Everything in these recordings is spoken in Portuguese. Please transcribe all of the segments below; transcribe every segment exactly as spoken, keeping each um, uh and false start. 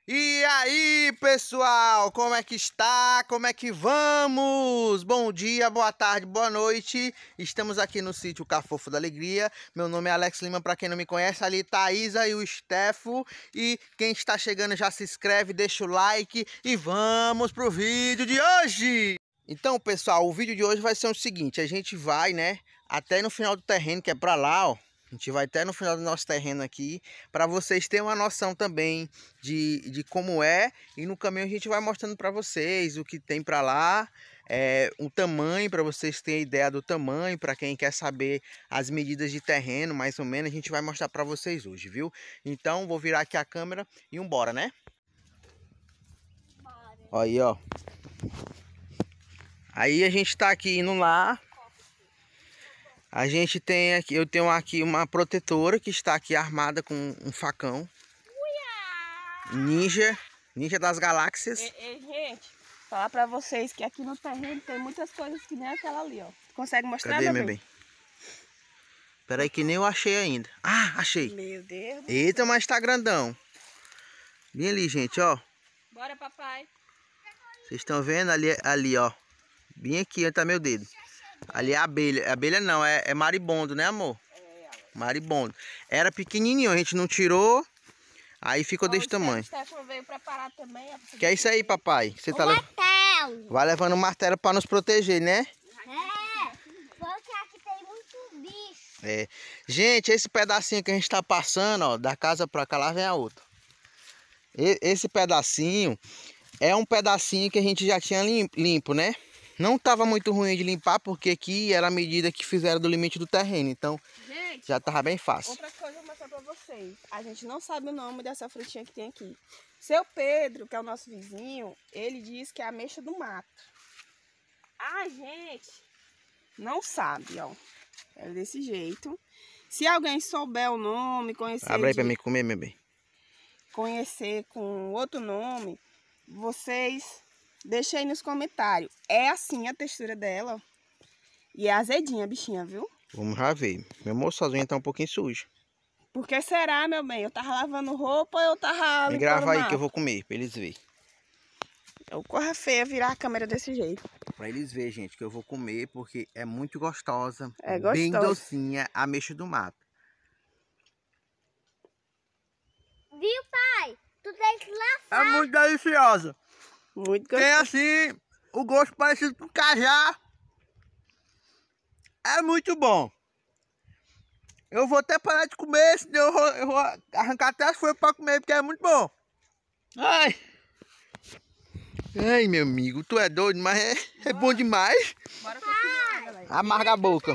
E aí, pessoal, como é que está? Como é que vamos? Bom dia, boa tarde, boa noite. Estamos aqui no sítio Cafofo da Alegria. Meu nome é Alex Lima, para quem não me conhece, ali tá a Isa e o Stefo. E quem está chegando já se inscreve, deixa o like e vamos pro vídeo de hoje. Então, pessoal, o vídeo de hoje vai ser o seguinte, a gente vai, né, até no final do terreno, que é para lá, ó. A gente vai até no final do nosso terreno aqui, para vocês terem uma noção também de, de como é. E no caminho a gente vai mostrando para vocês o que tem para lá, é, o tamanho, para vocês terem ideia do tamanho, para quem quer saber as medidas de terreno, mais ou menos, a gente vai mostrar para vocês hoje, viu? Então, vou virar aqui a câmera e vambora, né? Bora. Aí, ó. Aí a gente tá aqui indo lá. A gente tem aqui, eu tenho aqui uma protetora que está aqui armada com um facão. Ninja, ninja das galáxias. E, e, gente, falar pra vocês que aqui no terreno tem muitas coisas que nem aquela ali, ó. Consegue mostrar? Cadê, meu meu bem? bem? Peraí que nem eu achei ainda. Ah, achei. Meu Deus. Eita, mas tá grandão. Vem ali, gente, ó. Bora, papai. Vocês estão vendo ali, ali, ó. Bem aqui, onde tá meu dedo. Ali é abelha. Abelha não, é, é maribondo, né, amor? É, maribondo. Era pequenininho, a gente não tirou. Aí ficou ó, desse tamanho. O Stefan veio preparar também. Que é isso aí, papai? Você tá martelo. Vai levando o martelo para nos proteger, né? É, porque aqui tem muito bicho. É. Gente, esse pedacinho que a gente tá passando, ó, da casa pra cá, lá vem a outra. E, esse pedacinho é um pedacinho que a gente já tinha limpo, né? Não tava muito ruim de limpar, porque aqui era a medida que fizeram do limite do terreno. Então, gente, já tava bem fácil. Outra coisa eu vou mostrar pra vocês. A gente não sabe o nome dessa frutinha que tem aqui. Seu Pedro, que é o nosso vizinho, ele diz que é a ameixa do mato. A gente não sabe, ó. É desse jeito. Se alguém souber o nome, conhecer... Abre aí de... pra mim comer, meu bem. Conhecer com outro nome, vocês... deixa aí nos comentários. É assim a textura dela. E é azedinha a bichinha, viu? Vamos já ver. Meu moço sozinho tá um pouquinho sujo. Por que será, meu bem? Eu tava lavando roupa ou eu tava... Me grava aí que eu vou comer, pra eles verem. Eu corra feia virar a câmera desse jeito. Pra eles verem, gente, que eu vou comer, porque é muito gostosa. É gostosa. Bem docinha, a ameixa do mato. Viu, pai? Tu tem que lavar. É muito deliciosa. Muito gostoso. Tem assim, o gosto parecido com cajá. É muito bom. Eu vou até parar de comer, senão eu vou, eu vou arrancar até as folhas para comer, porque é muito bom. Ai. Ai, meu amigo, tu é doido, mas é, é bom demais. Bora continuar, galera. Amarga a boca.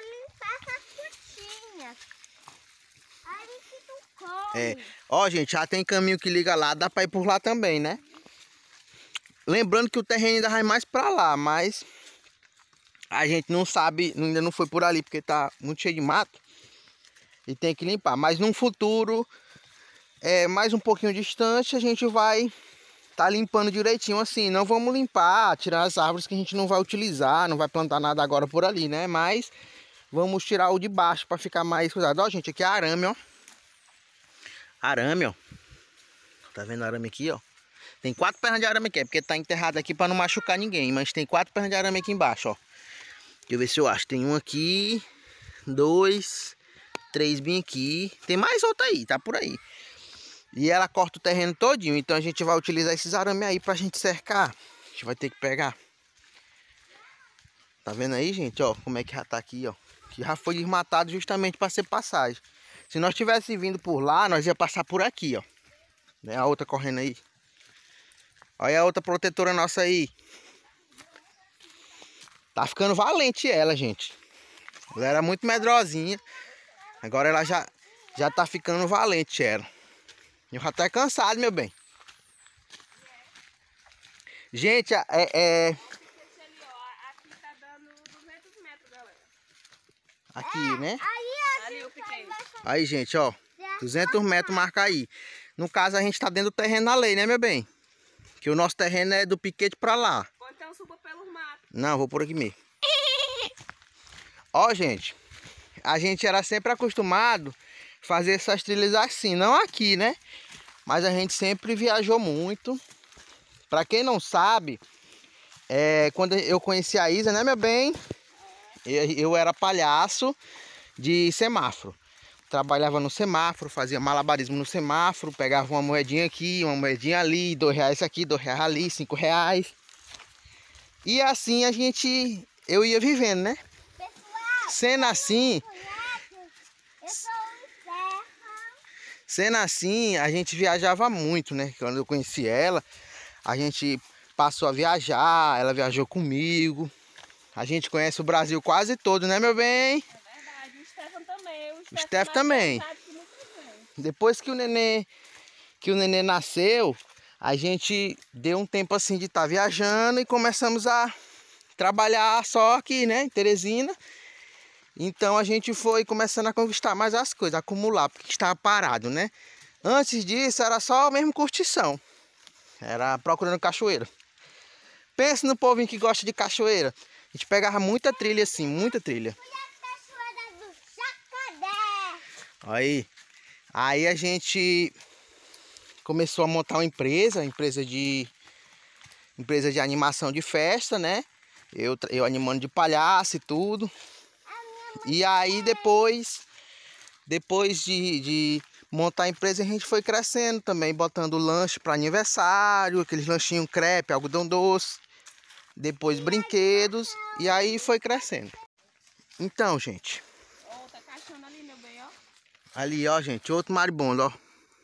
É, ó, gente, já tem caminho que liga lá, dá para ir por lá também, né? Lembrando que o terreno ainda vai mais para lá, mas a gente não sabe, ainda não foi por ali, porque tá muito cheio de mato e tem que limpar. Mas num futuro, é, mais um pouquinho distante, a gente vai tá limpando direitinho assim. Não vamos limpar, tirar as árvores que a gente não vai utilizar, não vai plantar nada agora por ali, né? Mas vamos tirar o de baixo para ficar mais cuidado. Ó, gente, aqui é arame, ó. Arame, ó. Tá vendo arame aqui, ó? Tem quatro pernas de arame aqui, é porque tá enterrado aqui para não machucar ninguém. Mas tem quatro pernas de arame aqui embaixo, ó. Deixa eu ver se eu acho. Tem um aqui, dois, três bem aqui. Tem mais outra aí, tá por aí. E ela corta o terreno todinho. Então a gente vai utilizar esses arames aí pra gente cercar. A gente vai ter que pegar. Tá vendo aí, gente? Ó, como é que já tá aqui, ó. Que já foi desmatado justamente para ser passagem. Se nós tivesse vindo por lá, nós ia passar por aqui, ó. Né? A outra correndo aí. Olha a outra protetora nossa aí. Tá ficando valente ela, gente. Ela era muito medrosinha. Agora ela já, já tá ficando valente ela. Eu já tô cansado, meu bem. Gente, é... é... Aqui tá dando duzentos metros, galera. Aqui, né? Aí, ali eu fiquei. Aí, gente, ó. duzentos metros marca aí. No caso, a gente tá dentro do terreno na lei, né, meu bem? Que o nosso terreno é do piquete pra lá. Ou então suba pelos matos. Não, vou por aqui mesmo. Ó, gente. A gente era sempre acostumado a fazer essas trilhas assim. Não aqui, né? mas a gente sempre viajou muito. Pra quem não sabe, é, quando eu conheci a Isa, né, meu bem? Eu, eu era palhaço de semáforo. Trabalhava no semáforo, fazia malabarismo no semáforo, pegava uma moedinha aqui, uma moedinha ali, dois reais aqui, dois reais ali, cinco reais. E assim a gente, eu ia vivendo, né? Pessoal, Sendo assim, eu sou o Stefan. sendo assim, a gente viajava muito, né? Quando eu conheci ela, a gente passou a viajar, ela viajou comigo. A gente conhece o Brasil quase todo, né, meu bem? É verdade, o Stefan também. O O Stefan também. mais que muita gente. Depois que o neném, que o neném nasceu, a gente deu um tempo assim de estar viajando e começamos a trabalhar só aqui, né, em Teresina. Então a gente foi começando a conquistar mais as coisas, acumular, porque estava parado, né? Antes disso era só mesmo curtição. Era procurando cachoeira. Pensa no povinho que gosta de cachoeira. A gente pegava muita trilha assim, muita trilha. Fui a cachoeira do Jacaré. Aí, aí a gente começou a montar uma empresa, empresa de empresa de animação de festa, né? Eu, eu animando de palhaço e tudo. E aí depois, depois de, de montar a empresa, a gente foi crescendo também, botando lanche para aniversário, aqueles lanchinhos crepe, algodão doce, depois brinquedos, e aí foi crescendo. Então, gente, Ó, tá caixando ali, meu bem, ó. ali, ó, gente, outro maribondo, ó.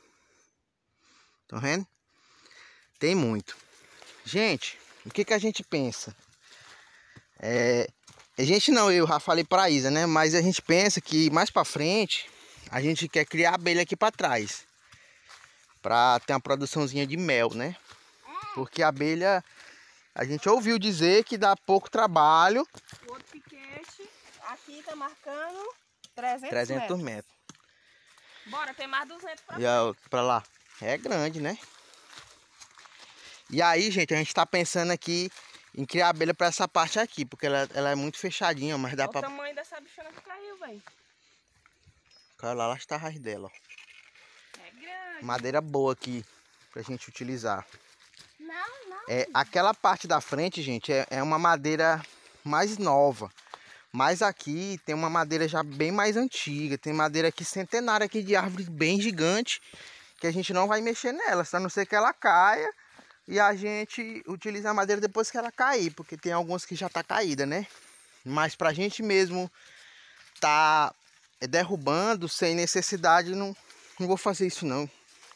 Estão vendo? Tem muito. Gente, o que que a gente pensa? É, a gente não, eu já falei pra Isa, né? Mas a gente pensa que mais pra frente a gente quer criar abelha aqui pra trás. Pra ter uma produçãozinha de mel, né? Porque a abelha, a gente ouviu dizer que dá pouco trabalho. O outro piquete, aqui tá marcando trezentos, trezentos metros. metros. Bora, tem mais duzentos pra E a outra pra lá. É grande, né? E aí, gente, a gente tá pensando aqui em criar abelha pra essa parte aqui, porque ela, ela é muito fechadinha, mas dá Olha pra... o tamanho dessa bichona que caiu, velho. Olha lá, lá está a raiz dela, ó. É grande. Madeira boa aqui pra gente utilizar. Não, não. É, aquela parte da frente, gente, é, é uma madeira mais nova. Mas aqui tem uma madeira já bem mais antiga. Tem madeira aqui centenária aqui de árvore bem gigante, que a gente não vai mexer nela, a não ser que ela caia. E a gente utiliza a madeira depois que ela cair, porque tem algumas que já tá caída, né? Mas pra gente mesmo tá derrubando sem necessidade, não, não vou fazer isso não.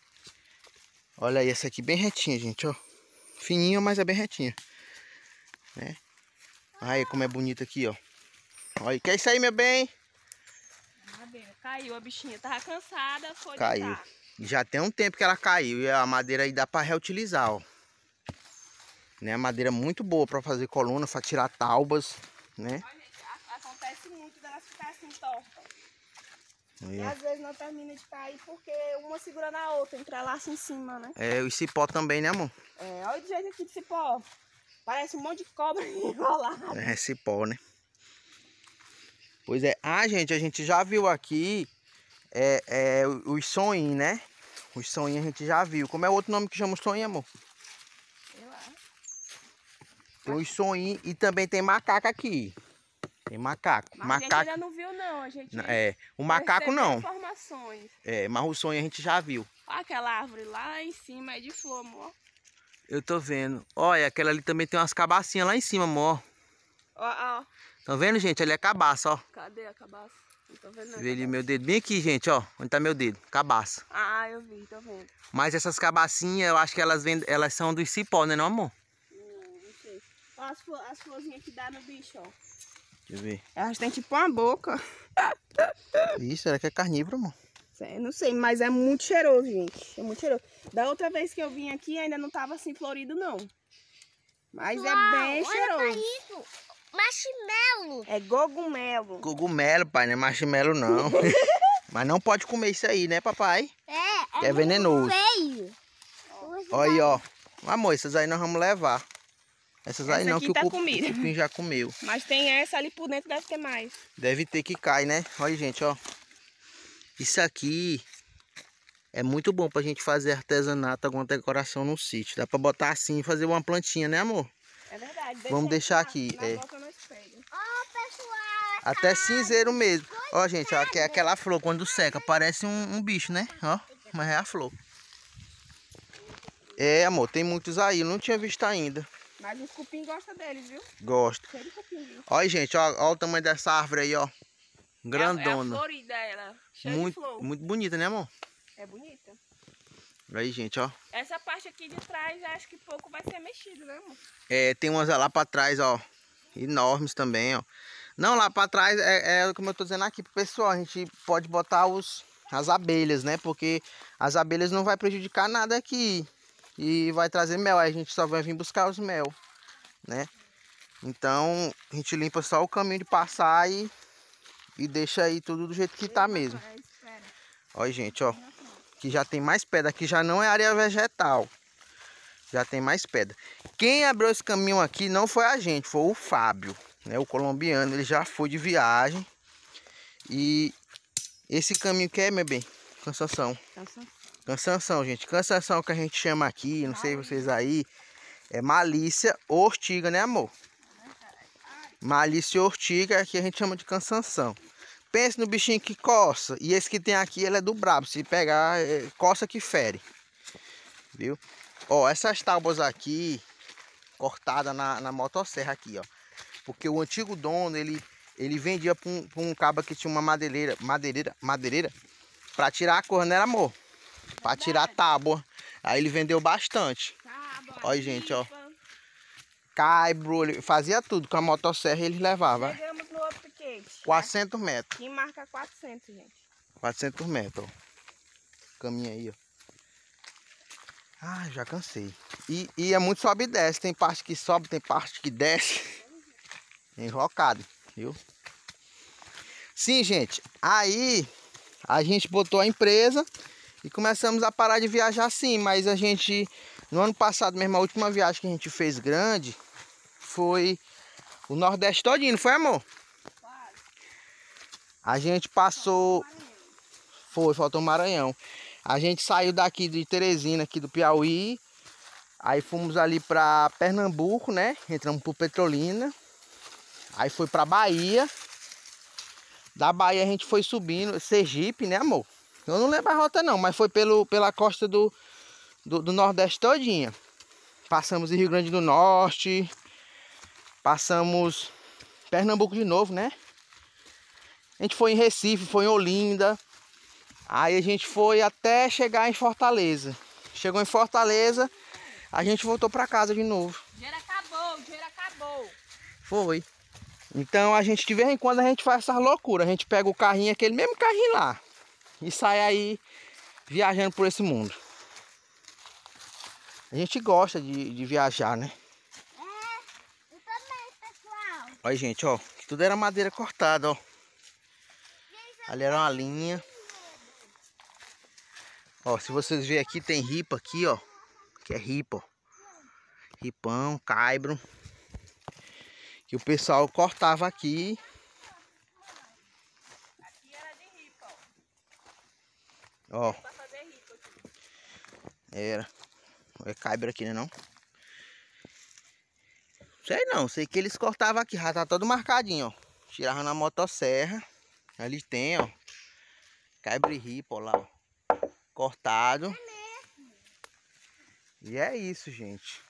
Olha aí, essa aqui bem retinha, gente, ó. Fininha, mas é bem retinha, né? Aí como é bonito aqui, ó. Olha, que é isso aí, meu bem? A abelha caiu, a bichinha tava cansada, foi Caiu. deitar. Já tem um tempo que ela caiu e a madeira aí dá pra reutilizar, ó. Né? Madeira muito boa pra fazer coluna, pra tirar taubas, né? Olha, gente, a- acontece muito delas ficar assim torta. E É. às vezes não termina de cair porque uma segura na outra, entrelaça em cima, né? É, o cipó também, né, amor? É, olha o jeito aqui de cipó. Parece um monte de cobra enrolada. É cipó, né? Pois é. Ah, gente, a gente já viu aqui é, é, os soninhos, né? Os soninhos a gente já viu. Como é o outro nome que chama os soninhos, amor? Sei lá. Tem os soninhos e também tem macaco aqui. Tem macaco. Mas macaco. a gente ainda não viu, não. A gente É, o macaco recebeu não. informações. É, mas o sonho a gente já viu. Olha aquela árvore lá em cima, é de flor, amor. Eu tô vendo. Olha, aquela ali também tem umas cabacinhas lá em cima, amor. Ó, ó. Estão vendo, gente? Ali é cabaça, ó. Cadê a cabaça? Não tô vendo não. Vê ali cabaça. meu dedo bem aqui, gente, ó. Onde tá meu dedo? Cabaça. Ah, eu vi, tô vendo. Mas essas cabacinhas, eu acho que elas, vêm, elas são dos cipó, né, não, amor? Hum, não sei. Ó, as, flor, as florzinhas que dá no bicho, ó. Deixa eu ver. Elas têm tipo uma boca. Isso, será que é carnívoro, amor? Sei, não sei, mas é muito cheiroso, gente. É muito cheiroso. Da outra vez que eu vim aqui, ainda não tava assim florido, não. Mas é bem Olha pra cheiroso. isso. Marshmallow. É cogumelo. Cogumelo, pai, não é marshmallow, não. Mas não pode comer isso aí, né, papai? É, Que é venenoso. feio. Olha aí, ó. Amor, essas aí nós vamos levar. Essas aí Essa não, aqui que tá o, cup- comida. o cupim já comeu. Mas tem essa ali por dentro, deve ter mais. Deve ter que cai, né? Olha, gente, ó. Isso aqui É muito bom pra gente fazer artesanato, alguma decoração no sítio. Dá pra botar assim e fazer uma plantinha, né, amor? É verdade. Deixa Vamos aí, deixar tá? aqui, Na é. volta nós pega. Ó, pessoal. Até cinzeiro mesmo. Ó, gente, ó, que é aquela flor quando seca, parece um, um bicho, né? Ó, mas é a flor. É, amor, tem muitos aí, eu não tinha visto ainda. Mas os cupim gostam deles, viu? Gosto. Cheio de cupim, viu? Olha, gente, ó, ó o tamanho dessa árvore aí, ó. É a Grandona. florida ela. Cheia de Muito, flor. muito bonita, né, amor? É bonita. Aí, gente, ó. Essa parte aqui de trás, acho que pouco vai ser mexido, né, amor? É, tem umas lá pra trás, ó. Enormes também, ó. Não, lá pra trás, é, é como eu tô dizendo aqui pro pessoal, a gente pode botar os, as abelhas, né? Porque as abelhas não vai prejudicar nada aqui. E vai trazer mel, aí a gente só vai vir buscar os mel, né? Então, a gente limpa só o caminho de passar e, e deixa aí tudo do jeito que tá mesmo. Olha, gente, ó. Aqui já tem mais pedra, aqui já não é área vegetal. Já tem mais pedra. Quem abriu esse caminho aqui não foi a gente, foi o Fábio, né? O colombiano, ele já foi de viagem. E esse caminho que é, meu bem? Cansanção. Cansanção. Cansanção, gente. Cansanção que a gente chama aqui, não sei vocês aí, é malícia ou ortiga, né, amor? Malícia ou ortiga, que a gente chama de cansanção. Pense no bichinho que coça. E esse que tem aqui, ele é do brabo. Se pegar, é, coça que fere. Viu? Ó, essas tábuas aqui, cortadas na, na motosserra aqui, ó. Porque o antigo dono, ele, ele vendia para um, um cabo que tinha uma madeireira, madeireira, madeireira, para tirar a cor, né, amor? Para tirar a tábua. Aí ele vendeu bastante. Tábua, Olha, gente, ó. ripa. Caibro, ele fazia tudo com a motosserra, ele levava. Chegamos no outro piquete. quatrocentos metros. Aqui marca quatrocentos, gente. quatrocentos metros, ó. Caminho aí, ó. Ah, já cansei. E, e é muito sobe e desce. Tem parte que sobe, tem parte que desce. Enrocado, viu? Sim, gente. Aí a gente botou a empresa e começamos a parar de viajar sim. Mas a gente, no ano passado mesmo, a última viagem que a gente fez grande foi o Nordeste todinho, não foi, amor? Quase. A gente passou... Foi, faltou o Maranhão. A gente saiu daqui de Teresina, aqui do Piauí. Aí fomos ali para Pernambuco, né? Entramos por Petrolina. Aí foi para Bahia. Da Bahia a gente foi subindo, Sergipe, né, amor? Eu não lembro a rota não, mas foi pelo, pela costa do, do, do Nordeste todinha. Passamos em Rio Grande do Norte. Passamos Pernambuco de novo, né? A gente foi em Recife, foi em Olinda. Aí a gente foi até chegar em Fortaleza. Chegou em Fortaleza, a gente voltou para casa de novo. O dinheiro acabou, o dinheiro acabou. Foi. Então a gente, de vez em quando, a gente faz essa loucura. A gente pega o carrinho, aquele mesmo carrinho lá, e sai aí viajando por esse mundo. A gente gosta de, de viajar, né? É, eu também, pessoal. Olha, gente, ó. Tudo era madeira cortada, ó. Ali era uma linha. Ó, se vocês verem aqui, tem ripa aqui, ó. Que é ripa, ó. Ripão, caibro. Que o pessoal cortava aqui. Aqui era de ripa, Ó. ó. Pra fazer ripa aqui. Era. É caibro aqui, né não? Sei não, sei que eles cortavam aqui, já tá todo marcadinho, ó. Tiravam na motosserra. Ali tem, ó. Caibro e ripa, ó lá, ó. Cortado. E é isso, gente.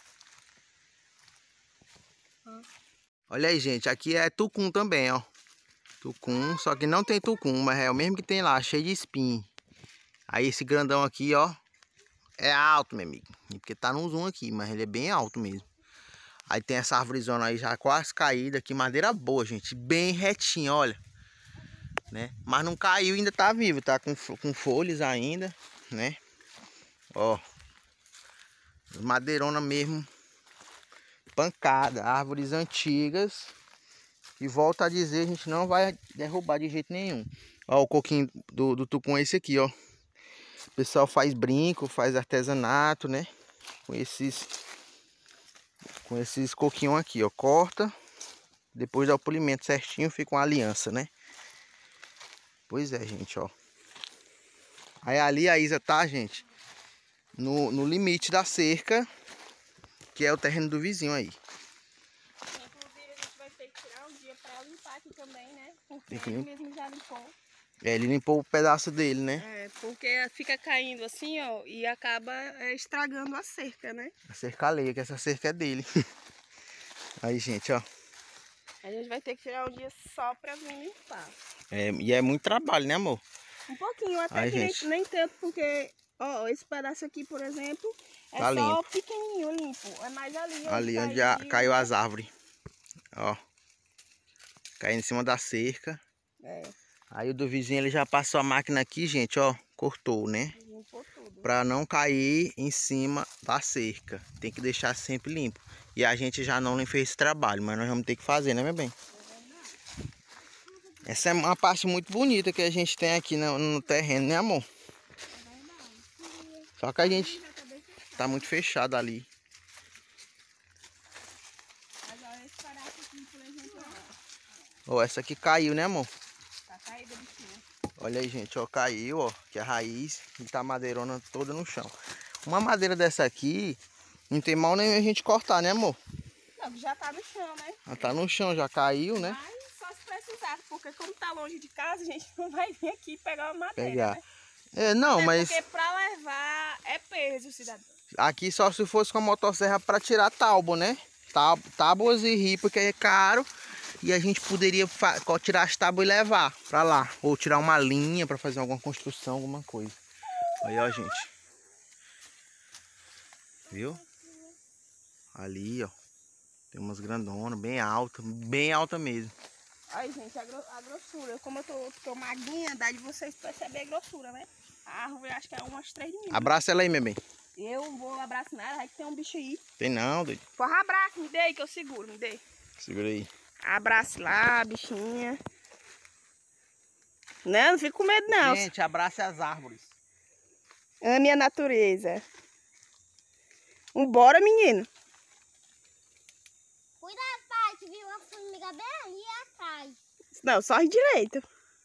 Hum. Olha aí, gente. Aqui é tucum também, ó. Tucum, só que não tem tucum, mas é o mesmo que tem lá, cheio de espinho. Aí esse grandão aqui, ó, é alto, meu amigo. Porque tá no zoom aqui, mas ele é bem alto mesmo. Aí tem essa árvorezona aí já quase caída aqui, madeira boa, gente. Bem retinha, olha. Né? Mas não caiu, ainda tá vivo, tá com, com folhas ainda, né? Ó. Madeirona mesmo. Pancada, árvores antigas. E volta a dizer, a gente não vai derrubar de jeito nenhum. Ó, o coquinho do, do tucum é esse aqui, ó. O pessoal faz brinco, faz artesanato, né? Com esses com esses coquinhos aqui, ó. Corta, depois dá o polimento certinho, fica uma aliança, né? Pois é, gente, ó. Aí ali a Isa tá, gente, no, no limite da cerca, que é o terreno do vizinho aí. Inclusive a gente vai ter que tirar um dia pra limpar aqui também, né? Porque Tem que ele lim- mesmo já limpou. É, ele limpou o pedaço dele, né? É, porque fica caindo assim, ó, e acaba é, estragando a cerca, né? A cerca alheia, que essa cerca é dele. Aí, gente, ó. A gente vai ter que tirar um dia só pra vir limpar. É, e é muito trabalho, né, amor? Um pouquinho, até Ai, que nem, gente. nem tanto, porque, ó, esse pedaço aqui, por exemplo, é Tá só limpo. pequenininho, limpo. É mais ali. Ali onde já caiu as árvores. Ó. Caindo em cima da cerca. É, Aí o do vizinho ele já passou a máquina aqui, gente, ó. Cortou, né? limpou tudo. Pra não cair em cima da cerca. Tem que deixar sempre limpo. E a gente já não fez esse trabalho, mas nós vamos ter que fazer, né, meu bem? Essa é uma parte muito bonita que a gente tem aqui no, no terreno, né, amor? Só que a gente tá muito fechado ali. Mas olha esse pedaço aqui, por exemplo, Ó, essa aqui caiu, né, amor? tá caída, bichinha. Olha aí, gente, ó, caiu, ó, que é a raiz e tá a madeirona toda no chão. Uma madeira dessa aqui, não tem mal nem a gente cortar, né, amor? Não, já tá no chão, né? Ela tá no chão, já caiu, né? Mas só se precisar, porque como tá longe de casa, a gente não vai vir aqui pegar uma madeira, Pegar. né? É, não, Até mas porque pra levar é peso, cidadão. aqui só se fosse com a motosserra pra tirar tábua, né? Tá- Tábuas e ripa, que é caro. E a gente poderia fa- co- tirar as tábuas e levar pra lá. Ou tirar uma linha pra fazer alguma construção, alguma coisa. Aí, ó, gente. Viu? Ali, ó. Tem umas grandonas, bem alta, bem alta mesmo. Aí, gente, a, gro a grossura. Como eu tô, tô magrinha, dá de vocês perceberem a grossura, né? A árvore acho que é umas três de mim. Abraça ela aí, meu bem. Eu vou abraçar nela, vai que tem um bicho aí. Tem não, doido. Porra, abraço, me dê aí que eu seguro, me dê. Segura aí. Abrace lá, bichinha. Não, não fica com medo não. Gente, abraça as árvores. Ame a natureza. Vambora, menino. Cuidado, pai, que viu uma formiga bem ali atrás. Não, sorre direito.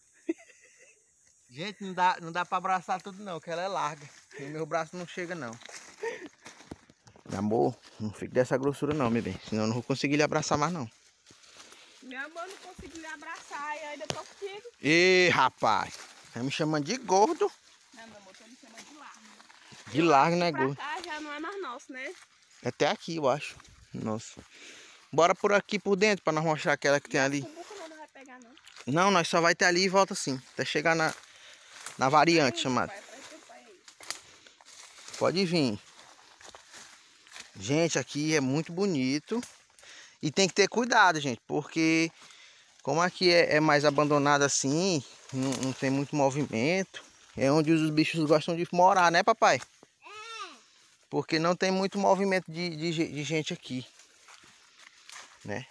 Gente, não dá, não dá pra abraçar tudo não, que ela é larga. E meu braço não chega não. Amor, não fique dessa grossura não, meu bem. Senão eu não vou conseguir lhe abraçar mais não. Meu amor, não consegui lhe abraçar e ainda tô contigo. Ê, rapaz. Tá me chamando de gordo. Não, meu amor, tô me chamando de largo. De largo, né, Pra gordo? cá já não é mais nosso, né? Até aqui, eu acho. Nossa. Bora por aqui por dentro pra nós mostrar aquela que tem ali. O buco não vai pegar, não. Não, nós só vai ter ali e volta assim. Até chegar na, na variante Aí, chamada. pai, traz teu pai aí. Pode vir. Gente, aqui é muito bonito. E tem que ter cuidado, gente. Porque como aqui é, é mais abandonado assim, não, não tem muito movimento. É onde os bichos gostam de morar, né, papai? É. Porque não tem muito movimento de, de, ge- de gente aqui. Né?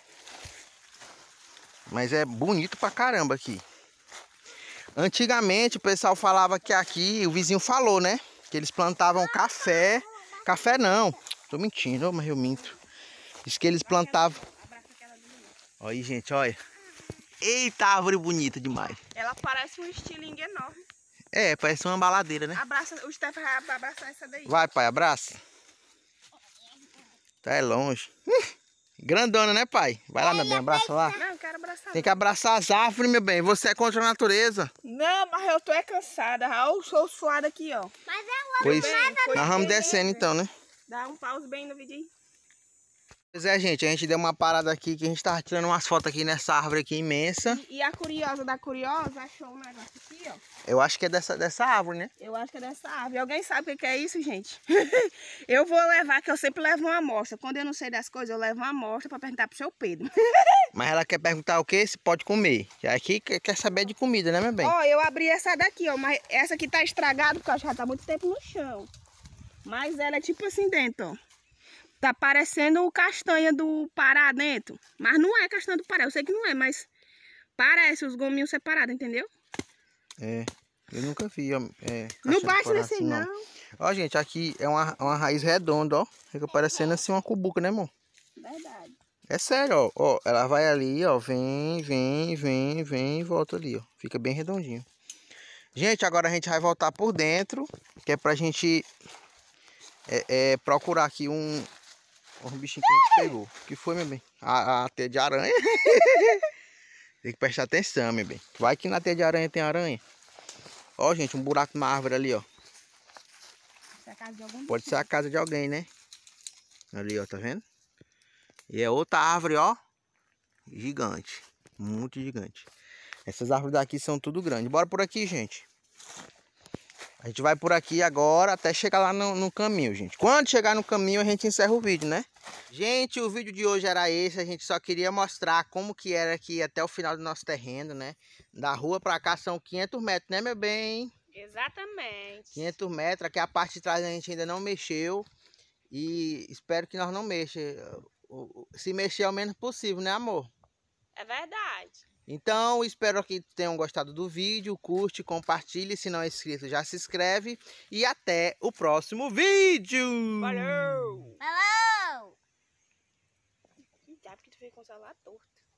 Mas é bonito pra caramba aqui. Antigamente o pessoal falava que aqui, o vizinho falou, né? Que eles plantavam café. Café não, tô mentindo, mas eu minto. Diz que eles plantavam. Abraça aquela ali. Olha aí, gente, olha. Eita, árvore bonita demais. Ela parece um estilingue enorme. É, parece uma baladeira, né? Abraça, o Stefan vai abraçar essa daí. Vai, pai, abraça. Tá é longe. Grandona, né, pai? Vai lá, meu bem, abraça lá. Não, eu quero abraçar. Tem que abraçar as árvores, meu bem. Você é contra a natureza. Não, mas eu tô é cansada. Olha o show suado aqui, ó. Mas é uma Pois, bem, pois nós vamos bem, descendo né? então, né? Dá um pause bem no vídeo aí. Pois é, gente, a gente deu uma parada aqui, que a gente tava tirando umas fotos aqui nessa árvore aqui imensa. E, e a curiosa da curiosa achou um negócio aqui, ó. Eu acho que é dessa, dessa árvore, né? Eu acho que é dessa árvore. Alguém sabe o que que é isso, gente? Eu vou levar, que eu sempre levo uma amostra. Quando eu não sei das coisas, eu levo uma amostra pra perguntar pro seu Pedro. Mas ela quer perguntar o que? Se pode comer. E aqui quer quer saber de comida, né, meu bem? Ó, eu abri essa daqui, ó. Mas essa aqui tá estragada porque ela já tá muito tempo no chão. Mas ela é tipo assim dentro, ó. Tá parecendo o castanha do Pará dentro. Mas não é castanha do Pará. Eu sei que não é, mas parece os gominhos separados, entendeu? É, eu nunca vi. ó, É, Não castanha bate de Pará nesse assim, não. Ó, gente, aqui é uma, uma raiz redonda, ó. Fica parecendo assim uma cubuca, né, amor? Verdade. É sério, ó. Ó, ela vai ali, ó. Vem, vem, vem, vem e volta ali, ó. Fica bem redondinho. Gente, agora a gente vai voltar por dentro, que é pra gente é, é, procurar aqui um, um bichinho que a gente pegou. O que foi, meu bem? A, a teia de aranha. Tem que prestar atenção, meu bem. Vai que na teia de aranha tem aranha. Ó, gente, um buraco na árvore ali, ó. Essa é a casa de algum Pode ser a casa de alguém, né? Ali, ó, tá vendo? E é outra árvore, ó. Gigante. Muito gigante. Essas árvores daqui são tudo grandes. Bora por aqui, gente. A gente vai por aqui agora até chegar lá no, no caminho, gente. Quando chegar no caminho, a gente encerra o vídeo, né? Gente, o vídeo de hoje era esse. A gente só queria mostrar como que era aqui até o final do nosso terreno, né? Da rua pra cá são quinhentos metros, né, meu bem? Exatamente. quinhentos metros. Aqui a parte de trás a gente ainda não mexeu. E espero que nós não mexa. Se mexer é o menos possível, né, amor? É verdade. Então, espero que tenham gostado do vídeo. Curte, compartilhe. Se não é inscrito, já se inscreve. E até o próximo vídeo! Valeu! Falou! Cuidado que tu veio com o celular torto.